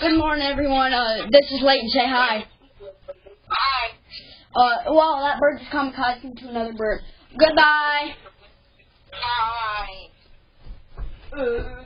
Good morning, everyone. This is Leighton. Say hi. Hi. Well, that bird just kamikazed to another bird. Goodbye. Hi.